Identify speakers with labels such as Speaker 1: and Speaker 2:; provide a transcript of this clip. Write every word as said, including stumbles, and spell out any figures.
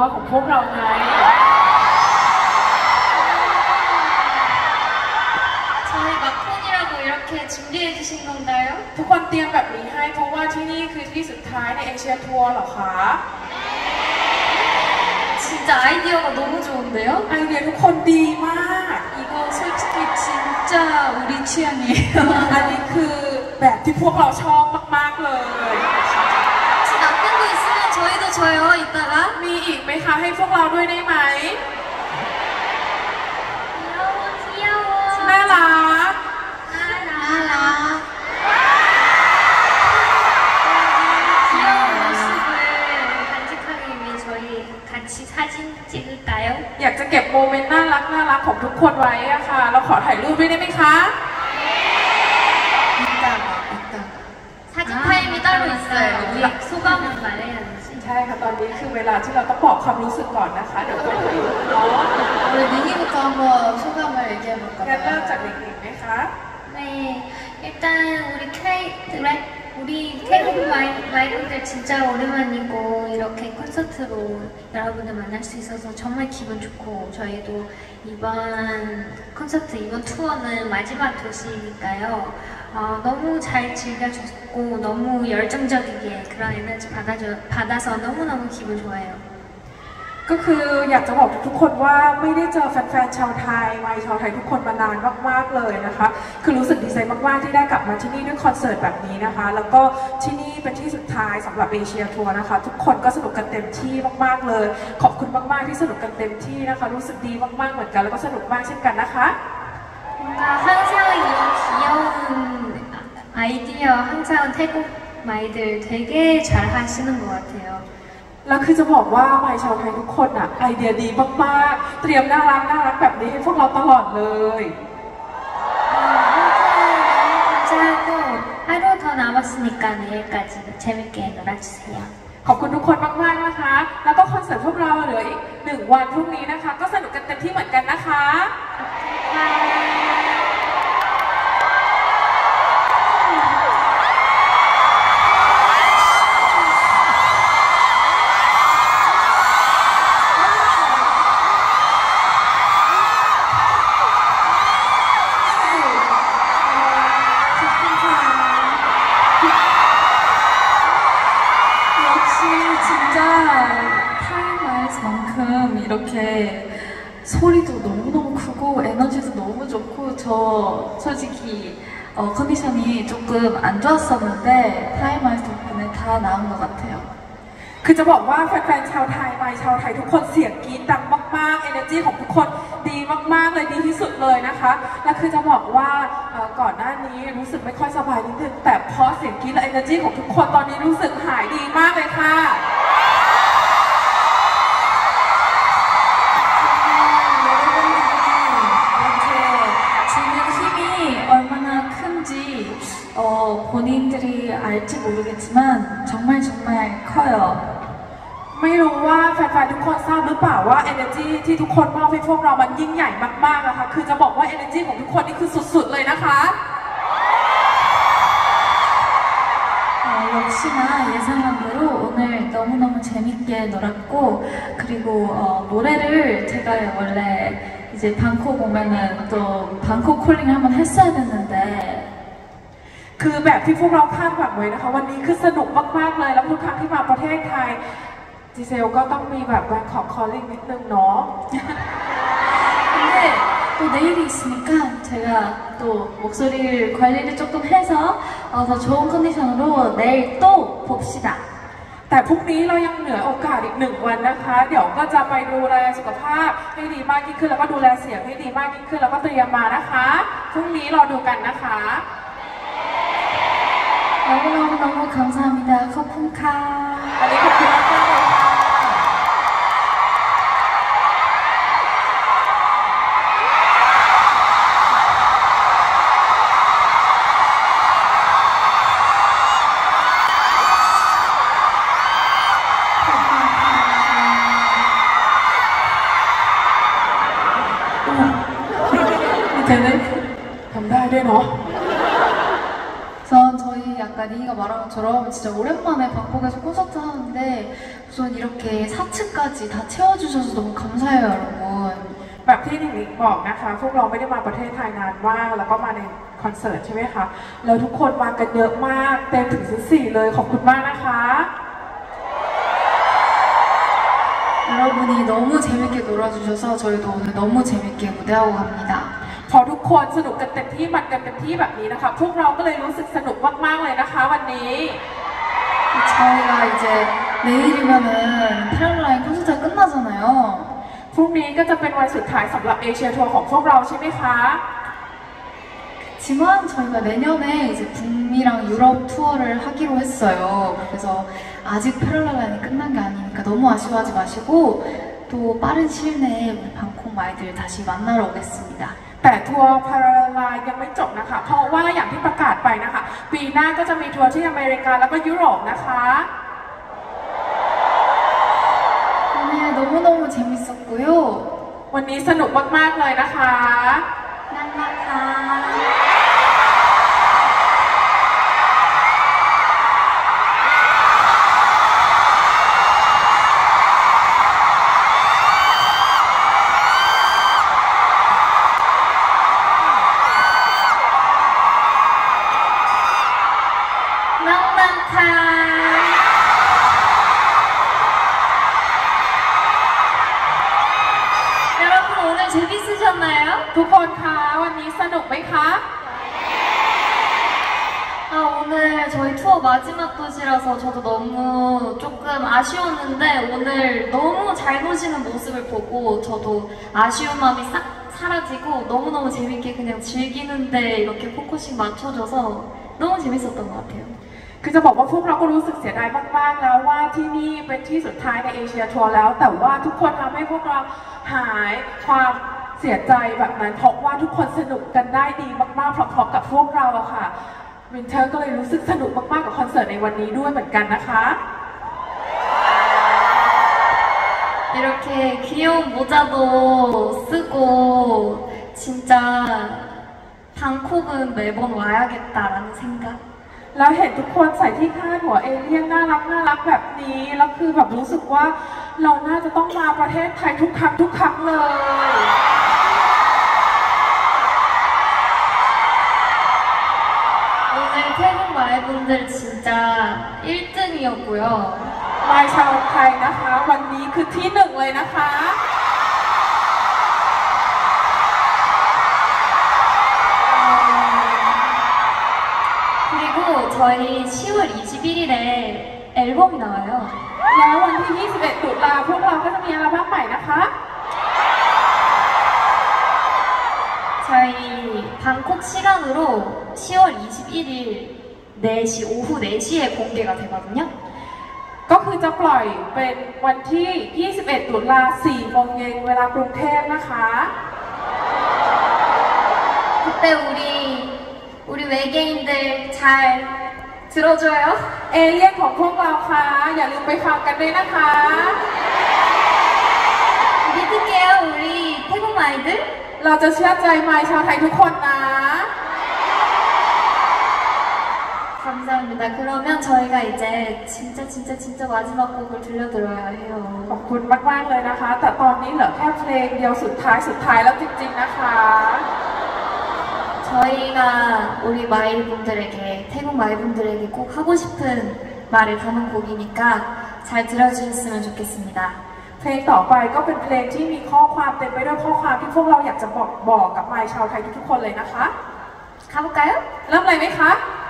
Speaker 1: อของพวกเราไง
Speaker 2: 저희마콘이라고이렇게준비해주신건가요?
Speaker 1: ทุกคนเตรียมแบบนี้ให้เพราะว่าที่นี่คือที่สุดท้ายในเอเชียทัวร์เหรอคะ
Speaker 2: 진짜 아이디어가 너무 좋은데요?
Speaker 1: ไอเดียทุกคนดีมาก
Speaker 2: 이거 솔직히 진짜 우리 취향이에요.
Speaker 1: อันนี้คือแบบที่พวกเราชอบมากๆเลย
Speaker 2: 혹시 남는 거 있으면 저희도 줘요, 이따가.
Speaker 1: มีอีกไหมคะให้พวกเราด้วยได้ไหม
Speaker 2: 귀여워, 귀여워.
Speaker 1: น่ารัก
Speaker 2: 나라. 귀여운 모습을 간직하기 위해 저희 같이 사진 찍을까요?
Speaker 1: อยากจะเก็บโมเมนต์น่ารักน่ารักของทุกคนไว้อะค่ะเราขอถ่ายรูปด้วยได้ไหมคะ
Speaker 2: 이따가, 이따가. 사진 타임이 따로 있어요. 우리 소감을 말해야지.
Speaker 1: ใช่ค่ะตอนนี้คือเวลาที่เราต้องบอกความรู้สึกก่อนนะคะเดี๋ยวไปถ่ายรูปเนาะ
Speaker 3: 우리 미니부터 한번 소감을 얘기해볼까요?
Speaker 1: งั้นเริ่มจากเด็กๆไหมคะ
Speaker 2: 네, 일단 우리 K, 우리 태국 와이프들 진짜 오랜만이고 이렇게 콘서트로 여러분을 만날 수 있어서 정말 기분 좋고 저희도 이번 콘서트, 이번 투어는 마지막 도시니까요. 어, 너무 잘 즐겨줬고 너무 열정적이게 그런 에너지 받아줘, 받아서 너무너무 기분 좋아요.
Speaker 1: ก็คืออยากจะบอกทุกคนว่าไม่ได้เจอแฟนๆชาวไทยวัยชาวไทยทุกคนมานานมากๆเลยนะคะคือรู้สึกดีใจมากๆที่ได้กลับมาที่นี่ด้วยคอนเสิร์ตแบบนี้นะคะแล้วก็ที่นี่เป็นที่สุดท้ายสำหรับเอเชียทัวร์นะคะทุกคนก็สนุกกันเต็มที่มากๆเลยขอบคุณมากๆที่สนุกกันเต็มที่นะคะรู้สึกดีมากๆเหมือนกันแล้วก็สนุกมากเช่นกันนะคะ
Speaker 2: 뭔가 항상 이런 귀여운 아이디어 항상 태국 마이들 되게 잘 하시는 것 같아요.
Speaker 1: แล้วคือจะบอกว่าวัยชาวไทยทุกคนอ่ะไอเดียดีมากๆเตรียมน่ารักน่ารักแบบนี้ให้พวกเราตลอดเลย
Speaker 2: 감사하고 하루 더 남았으니까 내일까지 재밌게 놀아주세요.
Speaker 1: ขอบคุณทุกคนมากๆนะคะแล้วก็คอนเสิร์ตพวกเราเหลืออีกหนึ่งวันพรุ่งนี้นะคะก็สนุกกันเต็มที่เหมือนกันนะคะ
Speaker 3: 이렇게 소리도 너무너무 크고 에너지도 너무 좋고 저 솔직히 어, 컨디션이 조금 안 좋았었는데 타임아이스 덕분에 다 나은 것 같아요.
Speaker 1: คือจะบอกว่าแฟนๆชาวไทยวัยชาวไทยทุกคนเสียงกรี๊ดดังมากๆ energy ของทุกคนดีมากๆเลยดีที่สุดเลยนะคะและคือจะบอกว่าก่อนหน้านี้รู้สึกไม่ค่อยสบายนิดนึงแต่พอเสียงกรี๊ดและ energy ของทุกคนตอนนี้รู้สึกหายดีมากเลยค่ะ
Speaker 3: 어, 본인들이 알지 모르겠지만 정말 정말 커요.
Speaker 1: ไม่รู้ว่าแฟนๆทุกคนทราบหรือเปล่าว่า energy ที่ทุกคนมอบให้พวกเรามันยิ่งใหญ่มากๆนะคะคือจะบอกว่า energy ของทุกคนนี่คือสุดๆเลยนะคะ
Speaker 3: 어, 역시나 예상한 대로 오늘 너무너무 재밌게 놀았고 그리고 어, 노래를 제가 원래 이제 방콕 오면은 또 방콕 콜링 한번 했어야 됐는데
Speaker 1: คือแบบที่พวกเราคาดหวังไว้นะคะวันนี้คือสนุกมากๆเลยแล้วทุกครั้งที่มาประเทศไทยจีเซลก็ต้องมีแบบแบงคอกคอลลิ่งนิดนึงเนาะ
Speaker 3: 근데 또 내일이 있으니까 제가 또 목소리를 관리를 조금 해서 어, 더 좋은 컨디션으로 내일 또 봅시다.
Speaker 1: แต่พรุ่งนี้เรายังเหลือโอกาสอีกหนึ่งวันนะคะเดี๋ยวก็จะไปดูแลสุขภาพให้ดีมากยิ่งขึ้นแล้วก็ดูแลเสียงให้ดีมากยิ่งขึ้นแล้วก็เตรียมมานะคะพรุ่งนี้รอดูกันนะคะ
Speaker 3: 너무너무너무 감사합니다. 커튼카.
Speaker 1: วันนี้ขอบคุณมากๆเลยค่ะทำได้ด้วยเนาะ
Speaker 3: 전 저희 약간 니가 말한 것처럼 진짜 오랜만에 방콕에서 콘서트 하는데 우선 이렇게 사 층까지 다 채워주셔서 너무 감사해요, 여러분.
Speaker 1: แบบที่หนิงหนิงบอกนะคะพวกเราไม่ได้มาประเทศไทยนานมากแล้วก็มาในคอนเสิร์ตใช่ไหมคะแล้วทุกคนมากันเยอะมากเต็มถึงชั้นสี่เลยขอบคุณมากนะคะ
Speaker 3: 여러분이 너무 재밌게 놀아주셔서 저희도 오늘 너무 재밌게 무대하고 갑니다.
Speaker 1: พอทุกคนสนุกกันเต็มที่มันกันเต็มที่แบบนี้นะคะพวกเราก็เลยรู้สึกสนุกมากๆเลยนะคะวันนี้
Speaker 3: 저희가 이제 내일이면은 패럴라인 콘서트가 끝나잖아요.
Speaker 1: พรุ่งนี้ก็จะเป็นวันสุดท้ายสำหรับเอเชียทัวร์ของพวกเราใช่ไหมคะ
Speaker 3: 지만 저희가 내년에 이제 북미랑 유럽 투어를 하기로 했어요. 그래서 아직 패럴라인이 끝난 게 아니니까 너무 아쉬워하지 마시고 또 빠른 시일 내에 우리 방콕 마이들 다시 만나러 오겠습니다.
Speaker 1: แต่ทัวร์พาราไลน์ยังไม่จบนะคะเพราะว่าอย่างที่ประกาศไปนะคะปีหน้าก็จะมีทัวร์ที่อเมริกาแล้วก็ยุโรปนะคะ
Speaker 3: 오늘 너무너무 재밌었고요.
Speaker 1: วันนี้สนุกมากๆเลยนะคะ
Speaker 3: 랑라카.
Speaker 2: 낭만카. 여러분 오늘 재밌으셨나요?
Speaker 1: ทุกคนคะวันนี้สนุกไหมคะ
Speaker 2: 아, 오늘 저희 투어 마지막 도시라서 저도 너무 조금 아쉬웠는데 오늘 너무 잘 노시는 모습을 보고 저도 아쉬운 마음이 싹 사라지고 너무너무 재밌게 그냥 즐기는데 이렇게 포커싱 맞춰줘서 너무 재밌었던 것 같아요.
Speaker 1: คือจะบอกว่าพวกเราก็รู้สึกเสียดายมากๆแล้วว่าที่นี่เป็นที่สุดท้ายในเอเชียทัวร์แล้วแต่ว่าทุกคนทำให้พวกเราหายความเสียใจแบบนั้นเพราะว่าทุกคนสนุกกันได้ดีมากๆพร้อมๆกับพวกเราอะค่ะวินเทอร์ก็เลยรู้สึกสนุกมากๆกับคอนเสิร์ตในวันนี้ด้วยเหมือนกันนะคะ
Speaker 2: 이렇게 귀여운 모자도 쓰고 진짜 방콕은 매번 와야겠다라는 생각.
Speaker 1: แล้วเห็นทุกคนใส่ที่คาดหัวเอเลี่ยนน่ารักน่ารักแบบนี้แล้วคือแบบรู้สึกว่าเราน่าจะต้องมาประเทศไทยทุกครั้งทุกครั้งเลย
Speaker 2: 오늘 태국 마이분들 진짜 일 등이었고요.
Speaker 1: มายชาวไทยนะคะวันนี้คือที่หนึ่งเลยนะคะ
Speaker 2: 그리고 저희 시월 이십일일에 앨범이 나와요.
Speaker 1: แล้ววันที่ ยี่สิบเอ็ด ตุลาพวกเราก็จะมีอัลบั้มใหม่นะคะ
Speaker 2: 저희 방콕 시간으로 시월 이십일일 네 시, 오후 네 시에 공개가 되거든요.
Speaker 1: ก็คือจะปล่อยเป็นวันที่ ยี่สิบเอ็ด ตุลา สี่โมงเย็นเวลากรุงเทพนะคะ
Speaker 2: 그때 우리 우리 외계인들 잘 들어줘요.
Speaker 1: เอเลี่ยนของพวกเราค่ะอย่าลืมไปฟังกันด้วยนะคะ
Speaker 2: 믿을게요, 우리 태국 마이들.
Speaker 1: เราจะเชื่อใจมายชาวไทยทุกคนนะ
Speaker 2: 감사합니다. 그러면 저희가 이제 진짜 진짜 진짜 마지막 곡을 들려드려야 해요.
Speaker 1: ขอบคุณมากๆเลยนะคะ แต่ตอนนี้เหลือแค่เพลงเดียวสุดท้ายสุดท้ายแล้วจริงๆนะคะ
Speaker 2: 저희가 우리 마이분들에게 태국 마이분들에게 꼭 하고 싶은 말을 담은 곡이니까 잘 들어주셨으면 좋겠습니다.
Speaker 1: เพลงต่อไปก็เป็นเพลงที่มีข้อความเต็มไปด้วยข้อความที่พวกเราอยากจะบอกบอกกับมายชาวไทยทุกๆคนเลยนะคะ
Speaker 2: 가볼까요?
Speaker 1: เริ่มเลยไหมคะ
Speaker 2: 네.